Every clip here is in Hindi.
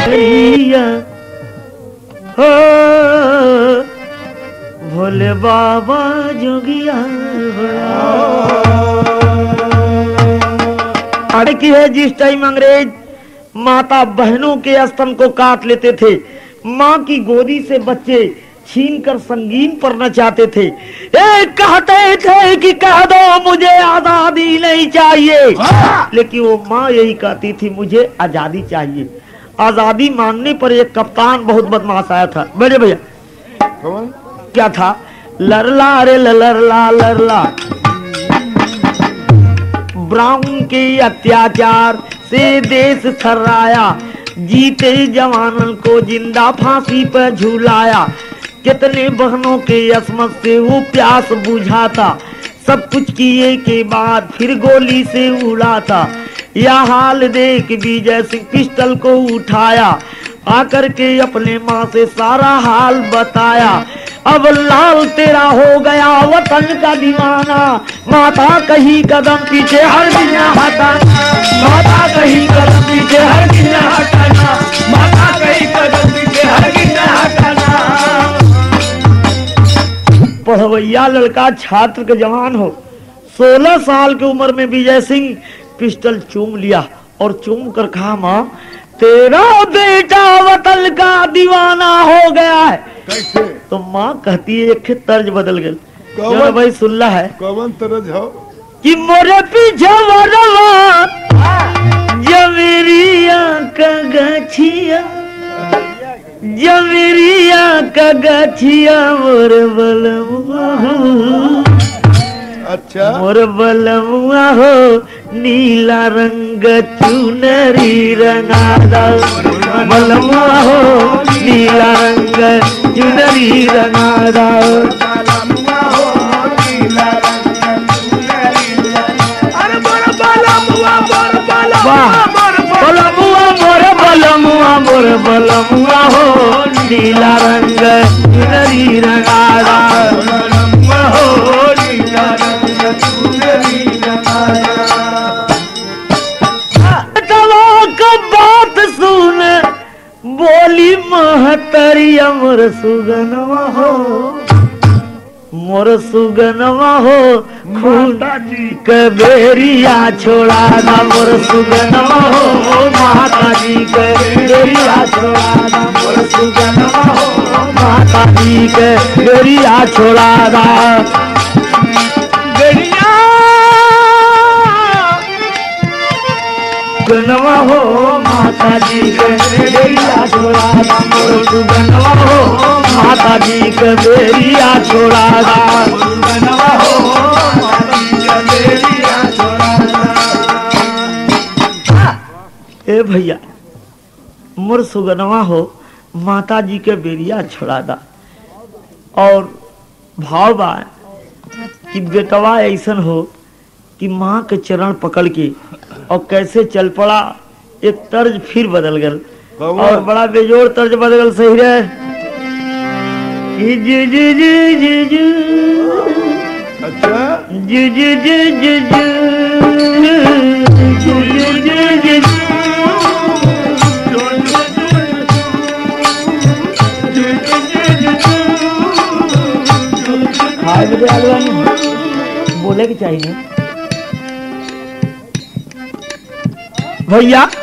हो भोले बाबा जोगिया अरे की है जिस टाइम अंग्रेज माता बहनों के स्तन को काट लेते थे, माँ की गोदी से बच्चे छीनकर संगीन पर नचाते थे। कहते थे कि कह दो मुझे आजादी नहीं चाहिए, लेकिन वो माँ यही कहती थी मुझे आजादी चाहिए। आजादी मांगने पर एक कप्तान बहुत बदमाश आया था। बड़े भैया क्या था? लरला रे लरला लरला, ब्राउन के अत्याचार से देश थर्राया, जीते जवानों को जिंदा फांसी पर झूलाया। कितने बहनों के असमत से वो प्यास बुझाता, सब कुछ किए के बाद फिर गोली से उड़ाता। यह हाल देख विजय सिंह पिस्टल को उठाया, आकर के अपने माँ से सारा हाल बताया। अब लाल तेरा हो गया वतन का दीवाना, माता कहीं कदम पीछे हर दिन हटाना, माता कहीं कदम पीछे हर दिन हटाना, माता कहीं कदम पीछे हर दिन हटाना। पढ़वैया लड़का छात्र के जवान हो, 16 साल की उम्र में विजय सिंह पिस्टल चूम लिया और चूम कर कहा, माँ तेरा बेटा वतन का दीवाना हो गया है। कैसे? तो माँ कहती है एक तर्ज बदल गया। भाई सुनला है कौन तर्ज हो? कि मोरे पीछे वरवा जवेरिया का गछिया, जवेरिया का गछिया मोर बलमुआ हो। अच्छा मोर बलमुआ हो नीला रंग चुनरी रंगादा, बलमुआ हो नीला रंग चुनरी रंगादा। बलमुआ मोर बलमुआ मोर बलमुआ हो नीला रंग चुनरी रंगादा, बलमुआ हो नीला रंग चुनरी रंगादा। बात सुन बोली महतरिया मोर सुगनवा हो, मोर सुगनवा हो खूंटा जी कबेरिया छोड़ाना, मोर सुगनवा हो माता जी कबेरिया छोड़ाना, मोर सुगनवा हो माता जी कबेरिया छोड़ाना। सुगनवा हो माता जी कबेरिया छोड़ाना, मोर सुगनवा हो माता जी कबेरिया छोड़ाना, सुगनवा हो माता जी कबेरिया छोड़ाना। ए भैया मोर सुगनवा हो माता जी के बेरिया छोड़ादा। और भाव बा कि बेटवा ऐसन हो कि माँ के चरण पकड़ के और कैसे चल पड़ा। एक तर्ज फिर बदल गल और बड़ा बेजोड़ तर्ज बदल गल। सही रहे जु जु जु जु जु, अच्छा जु जु जु जु जु, जु जु जु जु जु, बोले कि चाहिए भैया।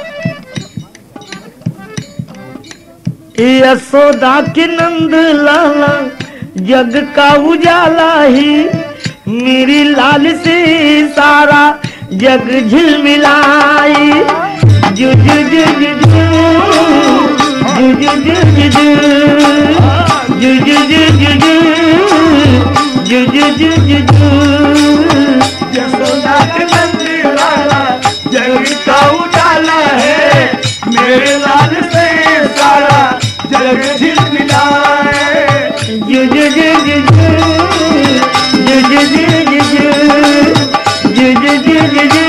यशोदा के नंद लाला जग का उजाला ही, मेरी लाल से सारा जग झिलमिलाई। जु जु जु जु जु, जु जु जु जु जु, जु जु जु जु जु, जु जु जु जु जु। यशोदा के नंद लाला जग का उजाला है, मेरे लाल से सारा जग झिलमिलाए। जु जु जु जु जु, जु जु जु जु जु, जु जु जु जु जु।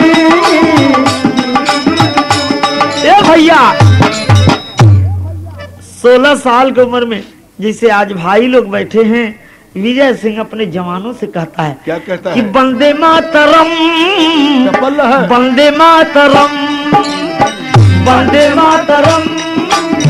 ए भैया 16 साल की उम्र में जैसे आज भाई लोग बैठे हैं, विजय सिंह अपने जवानों से कहता है, क्या कहता कि है? वंदे मातरम, वंदे मातरम, वंदे मातरम,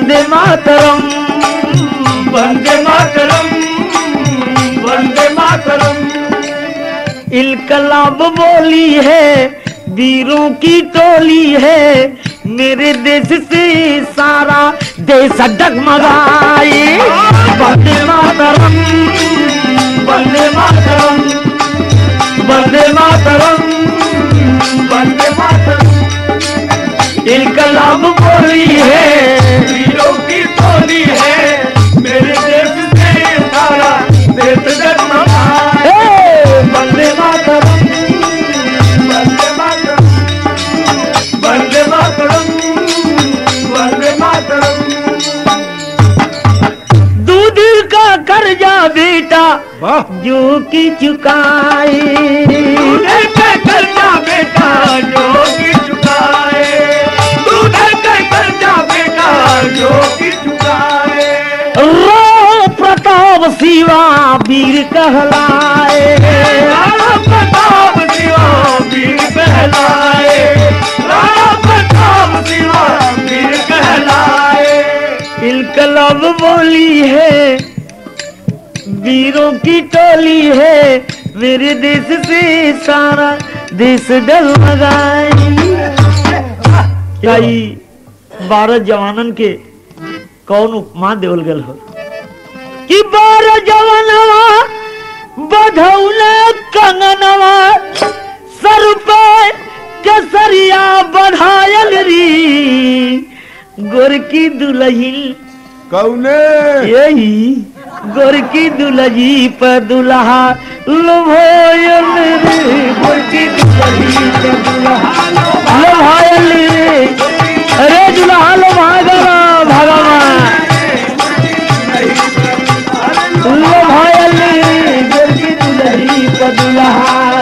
वंदे मातरम, वंदे मातरम, वंदे मातरम। इनकलाब बोली है, वीरों की टोली है, मेरे देश से सारा देश डगमगाए। वंदे मातरम, वंदे मातरम, वंदे मातरम, वंदे मातरम। इनकलाब बोली है, वीरों की टोली है, मेरे देश से सारा देश डगमगाए। वंदे मातरम, वंदे मातरम, वंदे मातरम, वंदे मातरम। दूध का कर्जा बेटा वाह, जो कि चुकाए। दूधे का कर्जा बेटा जो कि चुकाए, दूधे का कर्जा बेटा जो कि चुकाए। रो प्रताप शिवा वीर कहलाए। राणा प्रताप शिवा वीर कहलाए, राणा प्रताप शिवा वीर कहलाए। इनकलाब बोली है, वीरों की टोली है, मेरे देश से सारा देश डगमगाए। कई 12 जवानन के कौन उपमा देवल गल हो कि 12 जवानवा बधौले कंगनवा, सर पे केसरिया बढ़ायल री, गोरकी दुल्हन कौने यही गोरकी दुल्ही पर दुल्हा लोभायल रे, गोरकी दुल्ही पर दुल्हा लोभायल रे, अरे दुल्हा लोभागला भगवान लोभायल रे, गोरकी दुल्ही पर दुल्हा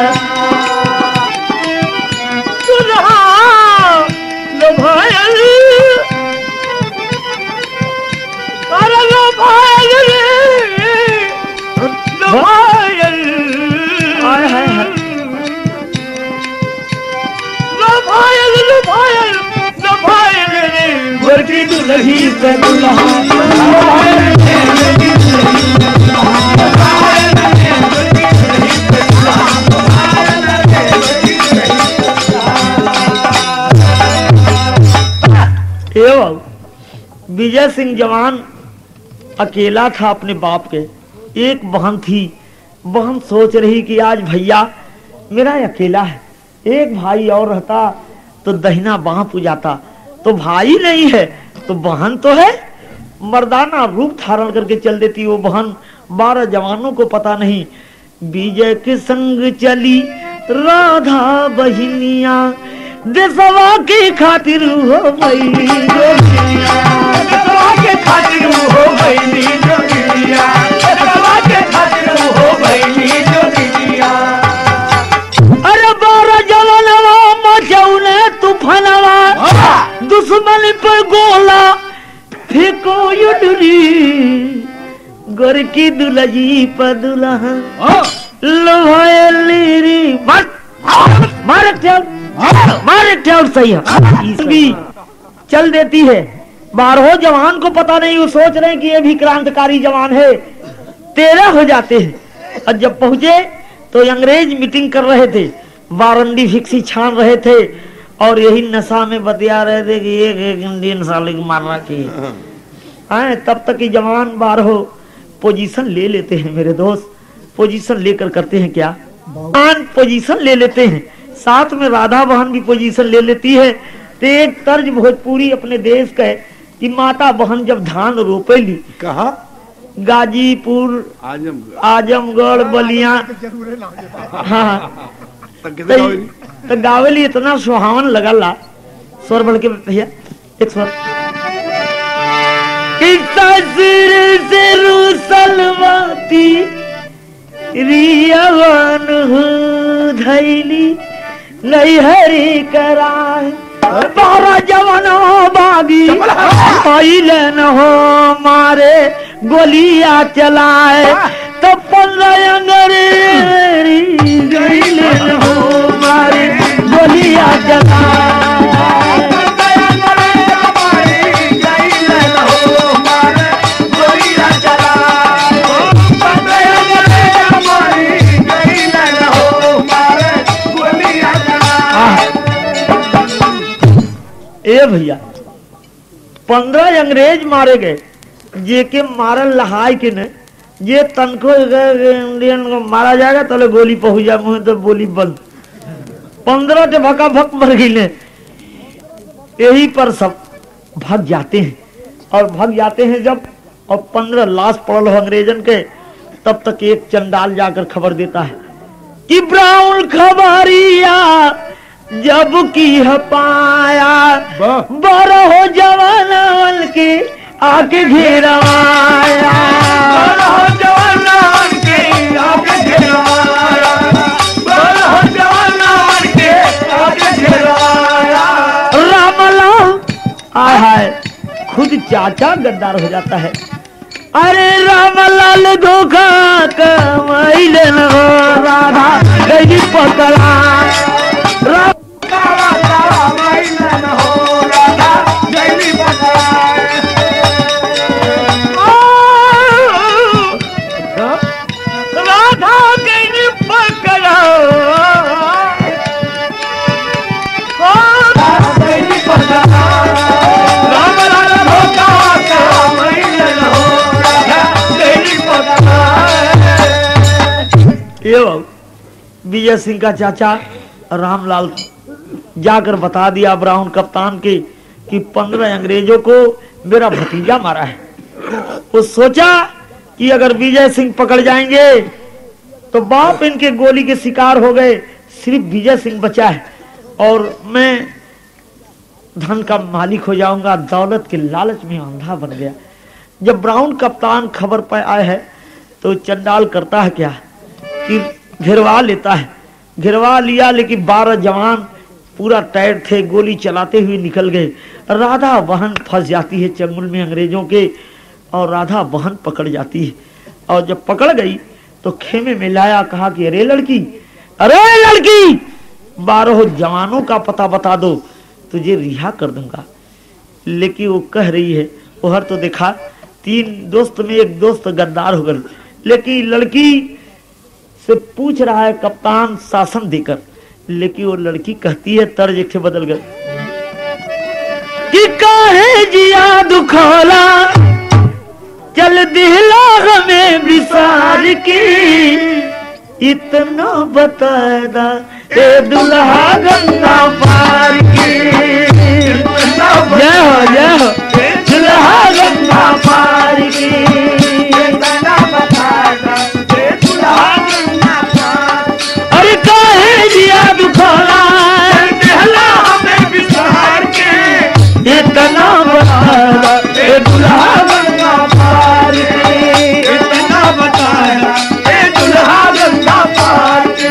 दुल्हा लोभायल गोरकी दुल्ही पे दुल्हा विजय सिंह जवान अकेला था अपने बाप के। एक बहन थी, बहन सोच रही कि आज भैया मेरा अकेला है, एक भाई और रहता तो दहिना बाह पुजाता, तो भाई नहीं है तो बहन तो है, मर्दाना रूप धारण करके चल देती वो बहन। 12 जवानों को पता नहीं, विजय के संग चली राधा बहिनिया, देशवा के खातिर हो गई देशवा के खातिर हो गई जो दुनिया, देशवा के खातिर हो गई जो दुनिया। अरे 12 जवानवा मचौले तूफानवा, दुश्मन पर गोला फेंको युडरी, गोरकी दुल्ही पर दुल्हा लोभायली रे, मारे ठेल सही है। इसकी चल देती है। 12 जवान को पता नहीं, वो सोच रहे हैं कि ये भी क्रांतिकारी जवान है। 13 हो जाते हैं और जब पहुंचे तो अंग्रेज मीटिंग कर रहे थे, वारंडी फिक्सी छान रहे थे और यही नशा में बतिया रहे थे कि एक इंडियन साले को मारना चाहिए। तब तक कि जवान 12 पोजीशन ले लेते हैं मेरे दोस्त। पोजीशन लेकर करते हैं क्या, पोजीशन ले लेते हैं, साथ में राधा बहन भी पोजीशन ले लेती है। तो एक तर्ज भोजपुरी अपने देश का है कि माता बहन जब धान रोपेली, कहा गाजीपुर आजमगढ़ बलिया, हाँ तो गावेली इतना सुहावन लगला। स्वर बढ़ के भैया एक स्वर। ससुर से रूसलवाती रियावन धैली नहीं हरी कराए, 12 जवान बागी न हो मारे गोलियां चलाए, तो 15 अंग्रेजी हो मारे गोलियां चलाए। ए भैया 15 अंग्रेज मारे गए, जे के मारल लहाय के न जे तनको इंडियन को मारा जाएगा तो गोली पहुंच जाए मुंह तो बोली बंद। 15 के भका भक मर गई। यही पर सब भाग जाते हैं और भाग जाते हैं जब, और 15 लाश पड़ल हो अंग्रेजन के, तब तक एक चंडाल जाकर खबर देता है कि ब्राउन खबरिया जब की पाया बड़ा हो जवान के आके घेरवाया, बड़ा हो जवान के आके घेरवाया, बड़ा हो जवान के आके घेरवाया। रामलाल आय हाय खुद चाचा गद्दार हो जाता है। अरे रामलाल धोखा कमाइले न राधा गई पकड़ा, विजय सिंह का चाचा रामलाल जाकर बता दिया ब्राउन कप्तान के कि 15 अंग्रेजों को मेरा भतीजा मारा है। वो सोचा कि अगर विजय सिंह पकड़ जाएंगे तो बाप इनके गोली के शिकार हो गए, सिर्फ विजय सिंह बचा है और मैं धन का मालिक हो जाऊंगा। दौलत के लालच में अंधा बन गया। जब ब्राउन कप्तान खबर पर आए है तो चंडाल करता है क्या कि घेरवा लेता है। घेरवा लिया लेकिन 12 जवान पूरा टायर थे, गोली चलाते हुए निकल गए। राधा बहन फंस जाती है चंगुल में अंग्रेजों के और राधा बहन पकड़ जाती है। और जब पकड़ गई तो खेमे में लाया, कहा कि अरे लड़की 12 जवानों का पता बता दो, तुझे रिहा कर दूंगा। लेकिन वो कह रही है, वो हर तो देखा 3 दोस्त में एक दोस्त गद्दार हो गए, लेकिन लड़की से पूछ रहा है कप्तान शासन देकर, लेकिन वो लड़की कहती है तर्ज एक बदल गए कि काहे जिया दुखोला चल दिला हमें विसार की, इतना बतादा ए दुल्हा गंगा पार की। जय हो जय हो दुल्हा गंगा पार की, इतना बतादा ए दुल्हा गंगा पार। अरे काहे जिया दुखोला दिला हमें विसार के, इतना बतादा ए दुल्हा गंगा पार की, इतना बतादा ए दुल्हा गंगा पार की।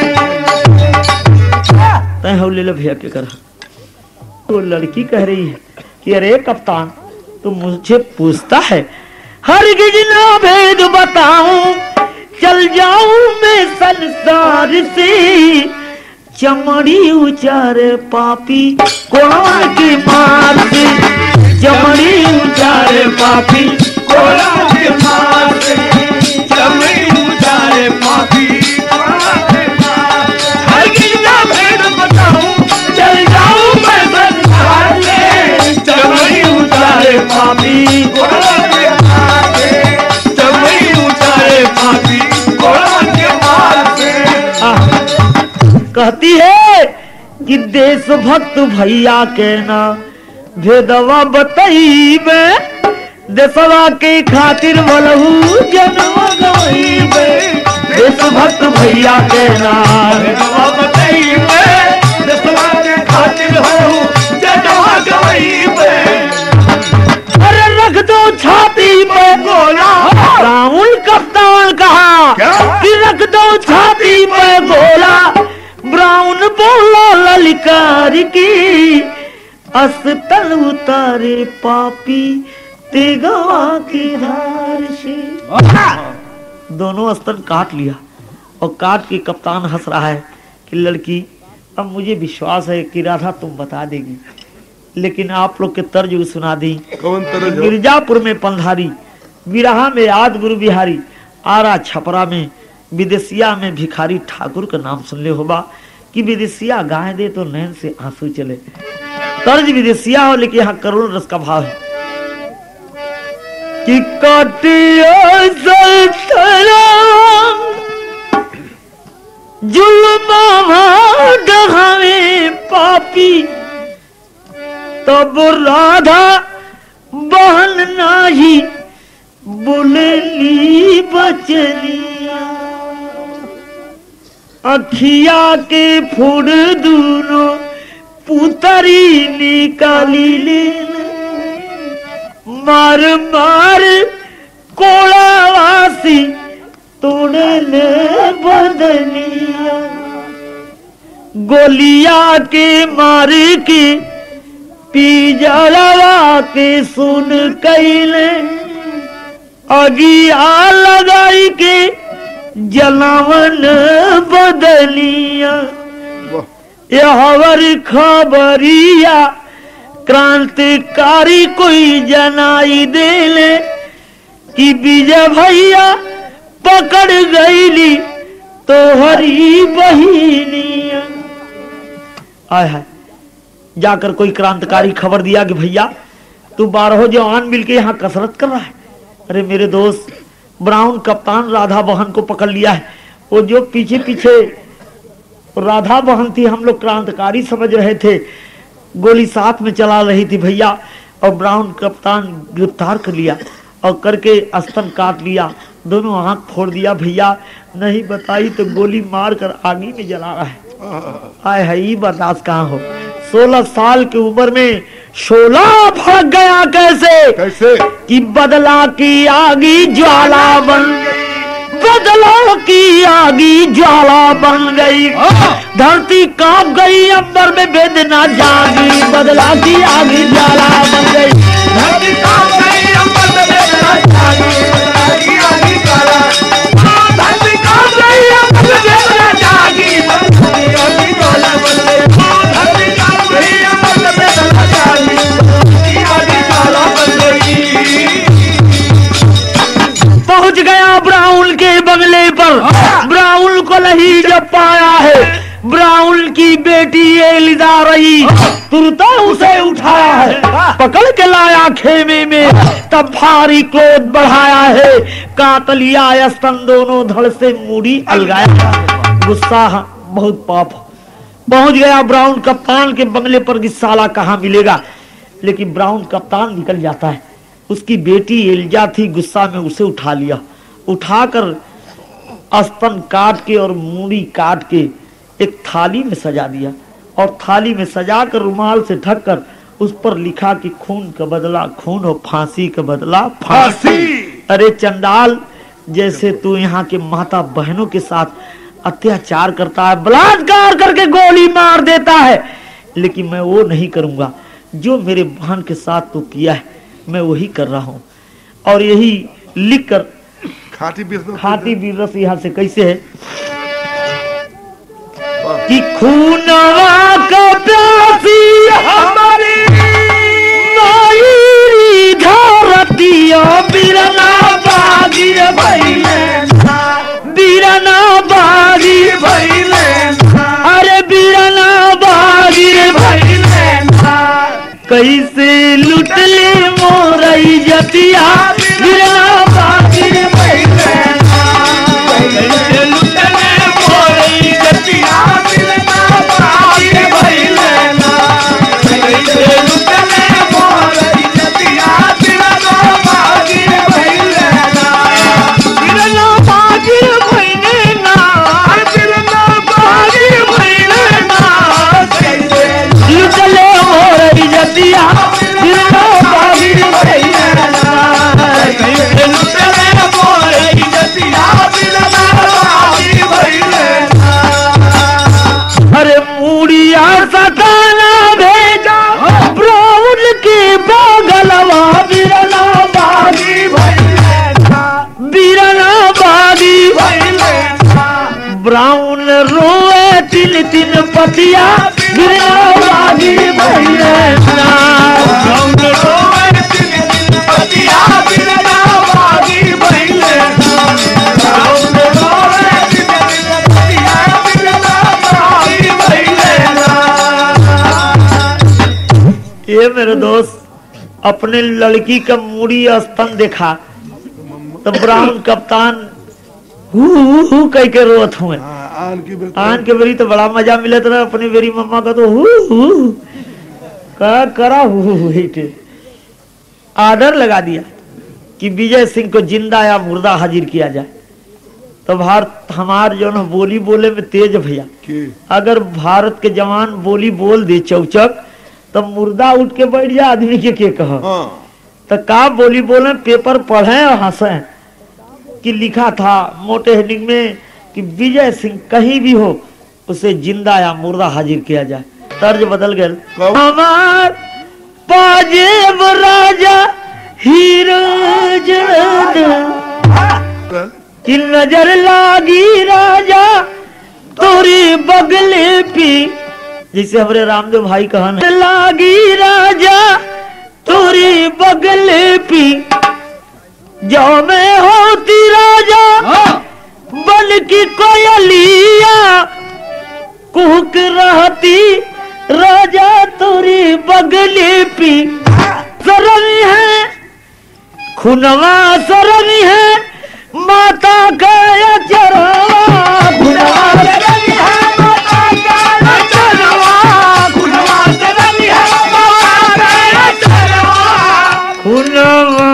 तय हो ले लो भैया के कर। तो लड़की कह रही है कि अरे कप्तान तू मुझे पूछता है, हर गिजना भेद बताऊं चल जाऊं मैं संसार से, चमड़ी उचारे पापी कोड़ा की मार से, चमड़ी उचारे पापी कोड़ा की मार से, चमड़ी उचारे पापी कोड़ा की मार से। हर गिजना भेद बताऊं चल जाऊं मैं संसार से, चमड़ी उचारे पापी कोड़ा की मार से, चमड़ी उचारे पापी कोड़ा की मार से। कहती है कि देशभक्त भैया के ना भेदवा बताइबे, देशवा के खातिर बोलहू जन्म गवाइबे, देशभक्त भैया के ना भेदवा बताइबे, देशवा के खातिर बोलहू जन्म गवाइबे। अरे रख दो छाती पे गोला, राहुल कप्तान कहा कि रख दो छाती पे गोला, ब्राउन बोला ललकार की, अस्तर उतारे पापी तेगवा की धार से। दोनों अस्तर काट लिया और काट के कप्तान हंस रहा है कि लड़की अब मुझे विश्वास है कि राधा तुम बता देगी, लेकिन आप लोग के तर्ज सुना दी। कौन तर्ज? मिर्जापुर में पंधारी, बिरहा में याद गुरु बिहारी, आरा छपरा में विदेशिया में भिखारी ठाकुर का नाम सुन ले होगा कि विदेशिया गाय दे तो नैन से आंसू चले। तर्ज विदेशिया हो लेकिन यहाँ करुण रस का भाव है कि काटियो सलतराम जुल्मा डहावे पापी तब राधा बहन नाही बोलली बचनिया अखिया के फुड़ दूनो पुतरी निकाली लेन मार मार कोलावासी तोड़ले बदनिया गोलिया के मार के पिजड़वा के सुन कैले अगिया लगाई के जलावन बदलिया यहवर खबरिया क्रांतिकारी कोई जनाई देले कि विजय भैया पकड़ गईली तो हरी बहिनिया। आय हाय जाकर कोई क्रांतिकारी खबर दिया कि भैया तू 12 जवान मिलके यहाँ कसरत कर रहा है। अरे मेरे दोस्त ब्राउन कप्तान राधा बहन को पकड़ लिया है। वो जो पीछे पीछे राधा बहन थी हम लोग क्रांतिकारी समझ रहे थे, गोली साथ में चला रही थी भैया, और ब्राउन कप्तान गिरफ्तार कर लिया और करके स्तन काट लिया, दोनों आंख फोड़ दिया भैया। नहीं बताई तो गोली मार कर आगे में जला रहा है। आए है ये बर्दाश्त कहाँ हो। 16 साल की उम्र में 16 भड़क गया कैसे कि बदला की आगी ज्वाला बन बदला की आगी ज्वाला बन गई, धरती कांप गई अंबर में वेदना जागी। बदला की आगी ज्वाला बन गई, धरती कांप गई अंबर में वेदना जागी। आगी ज्वाला धरती कांप गई अंबर में वेदना जागी। आगी ज्वाला बन गई, धरती कांप गई अंबर में वेदना जागी। आगी ज्वाला बन गई। पहुंच गया ब्राउन के बंगले पर। ब्राउन को नहीं जब पाया है, ब्राउन की बेटी एलिजा रही तुरंत उसे उठाया है, पकड़ के लाया खेमे में, तब भारी क्रोध बढ़ाया है, काट लिया स्तन दोनों, धड़ से मूड़ी अलगाया। गुस्सा बहुत पाप। पहुंच गया ब्राउन कप्तान के बंगले पर कि साला कहाँ मिलेगा, लेकिन ब्राउन कप्तान निकल जाता है। उसकी बेटी एलिजा थी, गुस्सा में उसे उठा लिया, उठाकर स्तन काट के और मूड़ी काट के एक थाली में सजा दिया, और थाली में सजाकर रुमाल से ढककर उस पर लिखा कि खून का बदला खून और फांसी का बदला फांसी। अरे चंडाल, जैसे तू यहाँ के माता बहनों के साथ अत्याचार करता है, बलात्कार करके गोली मार देता है, लेकिन मैं वो नहीं करूंगा। जो मेरे बहन के साथ तू किया है मैं वही कर रहा हूँ। और यही लिखकर खाटी बीरस यहाँ से कैसे है कि खूनवा का प्यासी हमारी मायरी धरतिया बिरना बागी भइले, बिरना बागी भइले, अरे बिरना बागी भइले, कैसे लुटले मोरई जतिया बिरना बागी भइले, कैसे लुटले मोरई जतिया बिरना बागी भइले, कैसे लुटले मोरई जतिया बिरना बागी भइले, बिरना बागी भइले ना, बिरना बागी भइले ना, कैसे लुटले मोरई जतिया बिरना बागी भइले ना, कैसे लुटले मोरई जतिया बिरना बागी भइले ना। अरे मूड़िया सताना भेजा ब्राउन के बगलवा बिरना बागी भइले ना, बिरना बागी भइले ना, ब्राउन रोए तिल तिल पतिया बिरना बागी भइले ना, ब्राउन रोए तिल तिल पतिया बिरना बागी भइले ना, ब्राउन रोए तिल तिल पतिया बिरना बागी भइले ना। ये मेरे दोस्त अपने लड़की का मूड़ी स्तन देखा तो ब्राउन कप्तान हु कह के रोत हुए। आन के बेरी तो बड़ा मजा मिले था अपनी बेरी मम्मा का तो हु का करा आर्डर लगा दिया कि विजय सिंह को जिंदा या मुर्दा हाजिर किया जाए। तो भारत हमार जो न बोली बोले में तेज भैया, अगर भारत के जवान बोली बोल दे चौचक तो मुर्दा उठ के बैठ जाए आदमी के कहा। तो का बोली बोले पेपर पढ़े और हंसे कि लिखा था मोटे हेडिंग में कि विजय सिंह कहीं भी हो उसे जिंदा या मुर्दा हाजिर किया जाए। तर्ज बदल गए। हमार पाजेब राजा हीरो कि नजर लागी राजा तोरी बगले पी, जैसे हमारे रामदेव भाई कहन लागी राजा तोरी बगले पी, जो मैं होती राजा बन की कोयलिया कुहक रहती राजा तोरी बगले पी। सरनी है खुनवा सरनी है माता का चरवा, खुनवा सरनी है माता का चरवा, खुनवा सरनी है माता का चरवा, खुनवा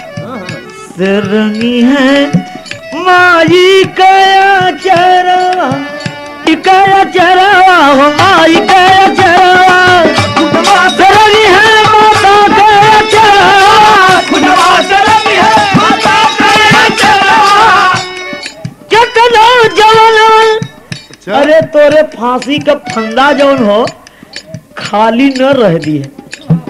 सरनी है माई का चरवा, कया चरवा हो माई कया चरवा, खुनवा सरनी है माता का चरवा, खुनवा सरनी है माता का चरवा। कितना जवान अरे तोरे फांसी का फंदा जौन हो खाली न रह दी है।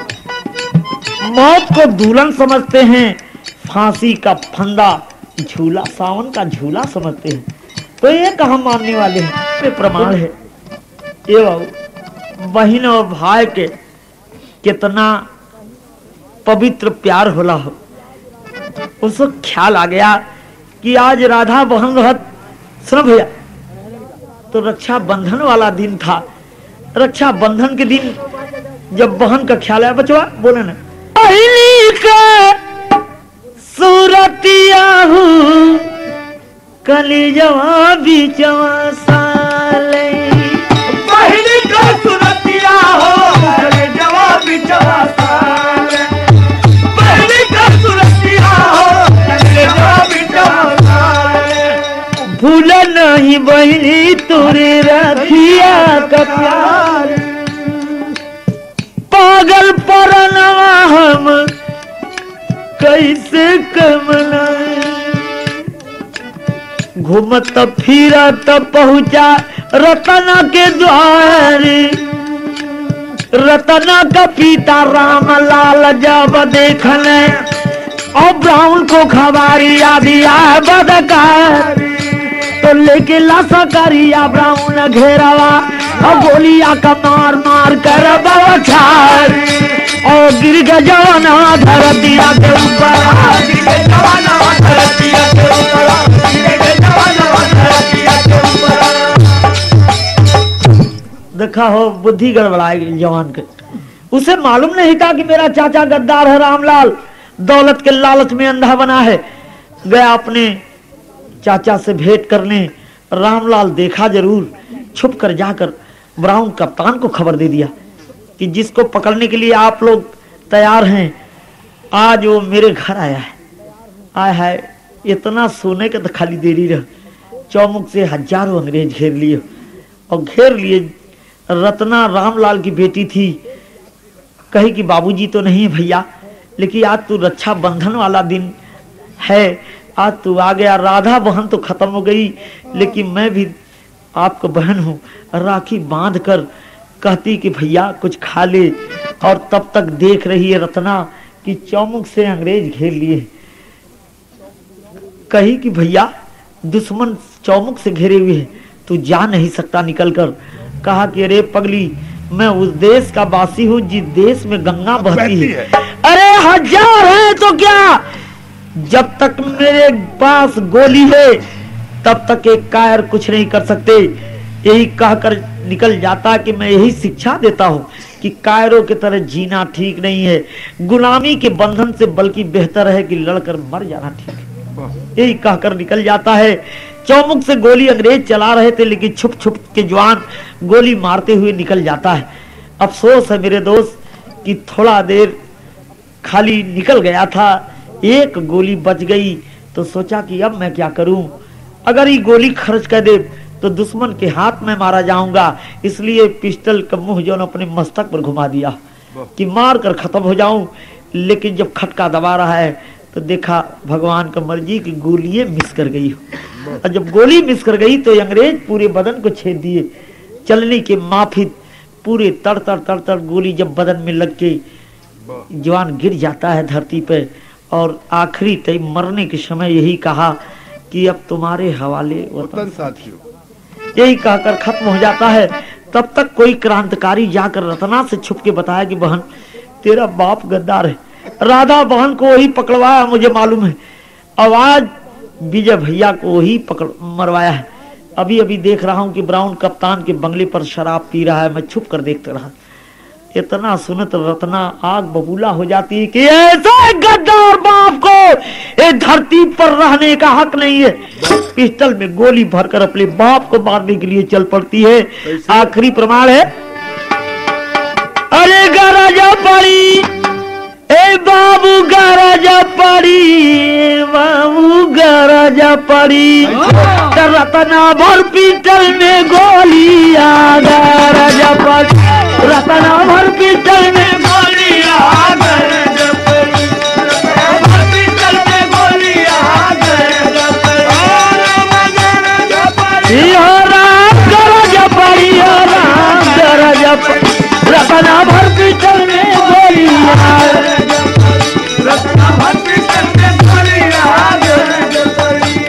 मौत को दुल्हन समझते हैं, फांसी का फंदा झूला सावन का झूला समझते हैं। तो ये कहा मानने वाले हैं, ये प्रमाण है। ये बाबू बहन और भाई के कितना पवित्र प्यार होला हो। उसको ख्याल आ गया कि आज राधा बहन रहत सुन भैया तो रक्षा बंधन वाला दिन था। रक्षा बंधन के दिन जब बहन का ख्याल आया, बचवा बोले ना पहली का सूरतिया हूँ कलिजवा बिचवा साले, पहली का सूरतिया हो कलिजवा बिचवा साले, पहली का सूरतिया हो कलिजवा बिचवा साले। भूल नहीं बहनी तोरे रखिया का प्यार, पागल परनवा हम कैसे कमलाए। घूमत फिरत पहुंचा रतना के द्वार, रतना का पिता राम लाल जब देखने और ब्राउन को खबारी आ दिया बदकार, तो लेके लाशा करिया ब्राउन घेरावा और गोलियां का मार मार कर बवाछार, और गिर गया जवाना धरतिया के ऊपर, गिर गया जवाना धरतिया के ऊपर, गिर गया जवाना धरतिया के ऊपर। देखा हो बुद्धि गड़बड़ाएगी जवान के। उसे मालूम नहीं था कि मेरा चाचा गद्दार है रामलाल, दौलत के लालच में अंधा बना है। गया अपने चाचा से भेंट करने, रामलाल देखा जरूर, छुप कर जाकर ब्राउन कप्तान को खबर दे दिया कि जिसको पकड़ने के लिए आप लोग तैयार हैं आज वो मेरे घर आया है। आया है इतना सोने के तो खाली देरी रह, चौमुख से हजारों अंग्रेज घेर लिए और घेर लिए। रत्ना रामलाल की बेटी थी, कही कि बाबूजी तो नहीं भैया, लेकिन आज तू रक्षा बंधन वाला दिन है, आज तू आ गया। राधा बहन तो खत्म हो गई, लेकिन मैं भी आपको बहन हूँ। राखी बांध कर कहती कि भैया कुछ खा ले, और तब तक देख रही है रत्ना कि चौमुख से अंग्रेज घेर लिए। कही कि भैया दुश्मन चौमुख से घेरे हुए हैं, तू जा नहीं सकता निकल कर। कहा कि अरे पगली, मैं उस देश का वासी हूँ जिस देश में गंगा बहती है। अरे हजार है तो क्या, जब तक मेरे पास गोली है तब तक एक कायर कुछ नहीं कर सकते। यही कहकर निकल जाता कि मैं यही शिक्षा देता हूँ कि कायरों की तरह जीना ठीक नहीं है, गुलामी के बंधन से बल्कि बेहतर है कि लड़कर मर जाना ठीक है। यही कहकर निकल जाता है। चौमुख से गोली अंग्रेज चला रहे थे, लेकिन छुप छुप के जवान गोली मारते हुए निकल जाता है। अफसोस है मेरे दोस्त कि थोड़ा देर खाली निकल गया था, एक गोली बच गई तो सोचा कि अब मैं क्या करूं, अगर ये गोली खर्च कर दे तो दुश्मन के हाथ में मारा जाऊंगा, इसलिए पिस्टल का मुंह जो अपने मस्तक पर घुमा दिया कि मार कर खत्म हो जाऊं। लेकिन जब खटका दबा रहा है तो देखा भगवान का मर्जी की गोली मिस कर गई, और जब गोली मिस कर गई तो अंग्रेज पूरे बदन को छेद दिए। चलने के माफी पूरे तड़ तड़ तड़ तड़ गोली जब बदन में लग के जवान गिर जाता है धरती पे, और आखिरी टाइम मरने के समय यही कहा कि अब तुम्हारे हवाले वतन साथियों, यही कहकर खत्म हो जाता है। तब तक कोई क्रांतिकारी जाकर रत्ना से छुप के बताया कि बहन तेरा बाप गद्दार है, राधा बहन को वही पकड़वाया मुझे मालूम है, आवाज विजय भैया को वही पकड़ मरवाया है। अभी अभी देख रहा हूं कि ब्राउन कप्तान के बंगले पर शराब पी रहा है, मैं छुप कर देखते रहा। इतना सुनत रत्ना आग बबूला हो जाती है कि ऐसे गद्दार बाप को इस धरती पर रहने का हक नहीं है। पिस्टल में गोली भरकर अपने बाप को मारने के लिए चल पड़ती है। आखिरी प्रमाण है, अरे गरजा पड़ी ए बाबू गरजा पड़ी, बाबू गरजा पड़ी, रत्ना भर पिस्टल में गोली आ गरजा पड़ी, रत्ना भर पिस्टल में गोली आ गरजा पड़ी, भर पिस्टल में गोली आ गरजा पड़ी, हो राम गरजा पड़ी, हो राम गरजा पड़ी, रत्ना भर पिस्टल में गोली आ रत्ना भर पिस्टल में गोली आ गरजा पड़ी।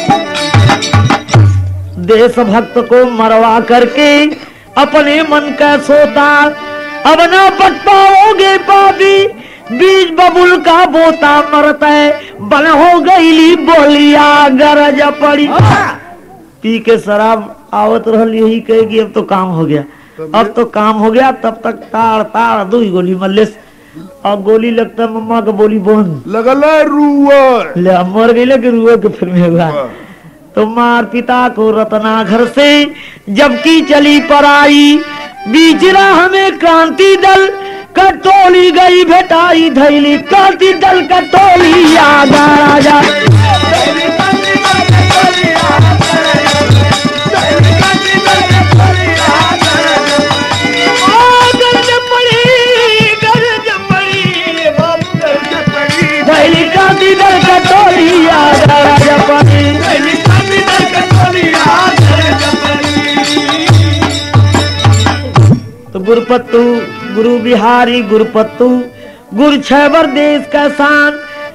देशभक्त को मरवा करके अपने मन का सोता, अब ना बच पाओगे पापी, बीज बबुल का बोता मरता है, बन हो गई बोलिया गरज पड़ी। पी के शराब आवत रहल, यही कहेगी अब तो काम हो गया, अब तो काम हो गया। तब तक ताड़ ताड़ दो गोली मल्लेस, और गोली लगता मम्मा का बोली बंद लगल रुआ ले, मर गई कि रुआ के फिर में हुआ। तो मार पिता को रत्ना घर से जबकि चली पराई, बीच राह में क्रांति दल कटोली गई भेटाई, धैली क्रांति दल कटोली आगा राजा, धैली क्रांति दल कटोली आगा राजा पानी। तो गुरुपत्तु गुरु बिहारी गुरुपत्तु गुरु छैबर देश का शान,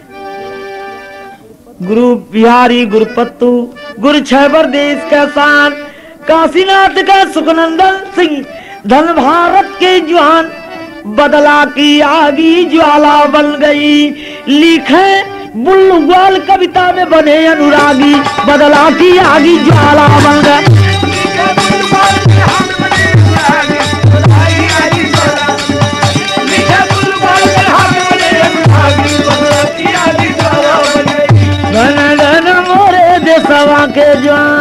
गुरु बिहारी गुरुपत्तु गुरु छैबर देश का शान, काशीनाथ का सुखनंदन सिंह धन भारत के जवान, बदला की आगी ज्वाला बन गई, लिखे बुल्लू ग्वाल कविता में बने अनुरागी, बदला की आगी ज्वाला बन गई। घन घन मोरे देशवा के जवान।